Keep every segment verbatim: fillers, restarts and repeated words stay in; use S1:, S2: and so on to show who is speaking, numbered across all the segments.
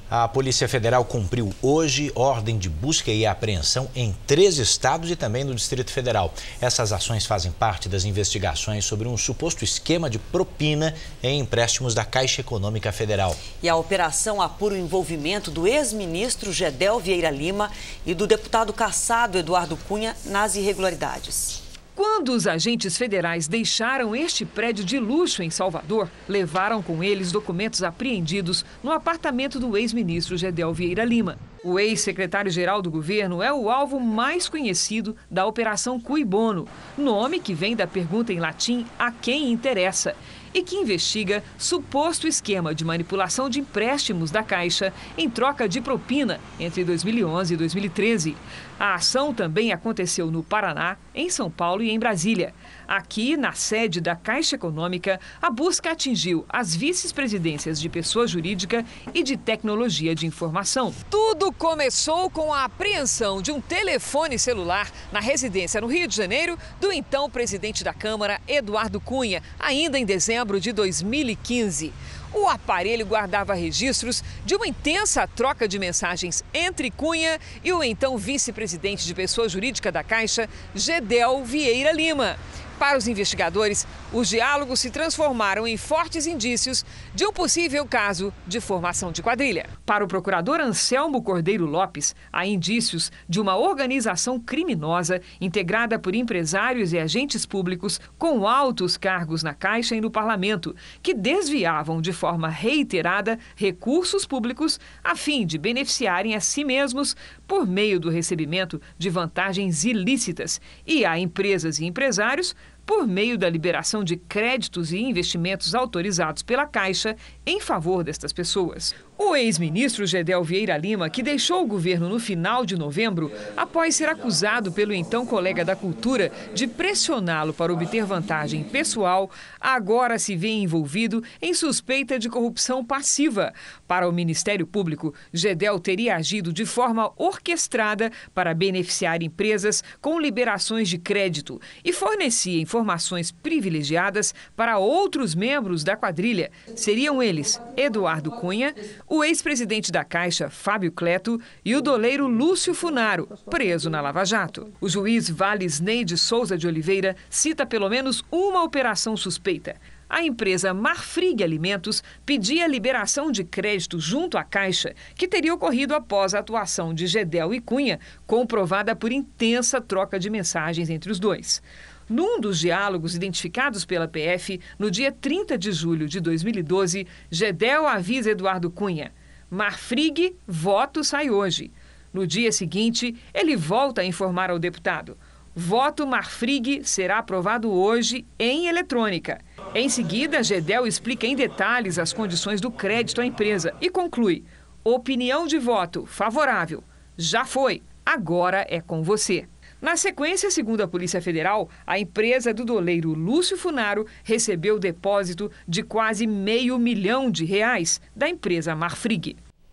S1: A Polícia Federal cumpriu hoje ordem de busca e apreensão em três estados e também no Distrito Federal. Essas ações fazem parte das investigações sobre um suposto esquema de propina em empréstimos da Caixa Econômica Federal.
S2: E a operação apura o envolvimento do ex-ministro Gedel Vieira Lima e do deputado cassado Eduardo Cunha nas irregularidades.
S3: Quando os agentes federais deixaram este prédio de luxo em Salvador, levaram com eles documentos apreendidos no apartamento do ex-ministro Gedel Vieira Lima. O ex-secretário-geral do governo é o alvo mais conhecido da Operação Cui Bono, nome que vem da pergunta em latim a quem interessa, e que investiga suposto esquema de manipulação de empréstimos da Caixa em troca de propina entre dois mil e onze e dois mil e treze. A ação também aconteceu no Paraná, em São Paulo e em Brasília. Aqui, na sede da Caixa Econômica, a busca atingiu as vice-presidências de pessoa jurídica e de tecnologia de informação. Tudo começou com a apreensão de um telefone celular na residência no Rio de Janeiro do então presidente da Câmara, Eduardo Cunha, ainda em dezembro de dois mil e quinze. O aparelho guardava registros de uma intensa troca de mensagens entre Cunha e o então vice-presidente de pessoa jurídica da Caixa, Gedel Vieira Lima. Para os investigadores, os diálogos se transformaram em fortes indícios de um possível caso de formação de quadrilha. Para o procurador Anselmo Cordeiro Lopes, há indícios de uma organização criminosa integrada por empresários e agentes públicos com altos cargos na Caixa e no Parlamento, que desviavam de forma reiterada recursos públicos a fim de beneficiarem a si mesmos por meio do recebimento de vantagens ilícitas e a empresas e empresários por meio da liberação de créditos e investimentos autorizados pela Caixa em favor destas pessoas. O ex-ministro Gedel Vieira Lima, que deixou o governo no final de novembro, após ser acusado pelo então colega da Cultura de pressioná-lo para obter vantagem pessoal, agora se vê envolvido em suspeita de corrupção passiva. Para o Ministério Público, Gedel teria agido de forma orquestrada para beneficiar empresas com liberações de crédito e fornecia informações privilegiadas para outros membros da quadrilha. Seriam eles Eduardo Cunha, o ex-presidente da Caixa, Fábio Cleto, e o doleiro Lúcio Funaro, preso na Lava Jato. O juiz Vales Neide Souza de Oliveira cita pelo menos uma operação suspeita. A empresa Marfrig Alimentos pedia liberação de crédito junto à Caixa, que teria ocorrido após a atuação de Gedel e Cunha, comprovada por intensa troca de mensagens entre os dois. Num dos diálogos identificados pela P F, no dia trinta de julho de dois mil e doze, Gedel avisa Eduardo Cunha: Marfrig, voto sai hoje. No dia seguinte, ele volta a informar ao deputado: voto Marfrig será aprovado hoje em eletrônica. Em seguida, Gedel explica em detalhes as condições do crédito à empresa e conclui: opinião de voto favorável. Já foi, agora é com você. Na sequência, segundo a Polícia Federal, a empresa do doleiro Lúcio Funaro recebeu o depósito de quase meio milhão de reais da empresa Marfrig.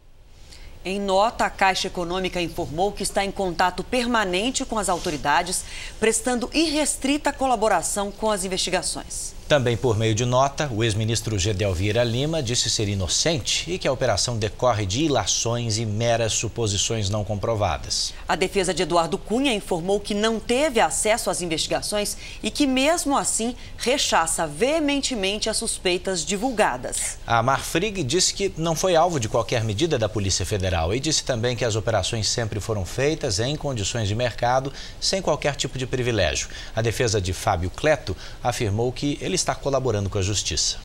S2: Em nota, a Caixa Econômica informou que está em contato permanente com as autoridades, prestando irrestrita colaboração com as investigações.
S1: Também por meio de nota, o ex-ministro Gedel Vieira Lima disse ser inocente e que a operação decorre de ilações e meras suposições não comprovadas.
S2: A defesa de Eduardo Cunha informou que não teve acesso às investigações e que, mesmo assim, rechaça veementemente as suspeitas divulgadas.
S1: A Marfrig disse que não foi alvo de qualquer medida da Polícia Federal e disse também que as operações sempre foram feitas em condições de mercado, sem qualquer tipo de privilégio. A defesa de Fábio Cleto afirmou que ele está colaborando com a Justiça.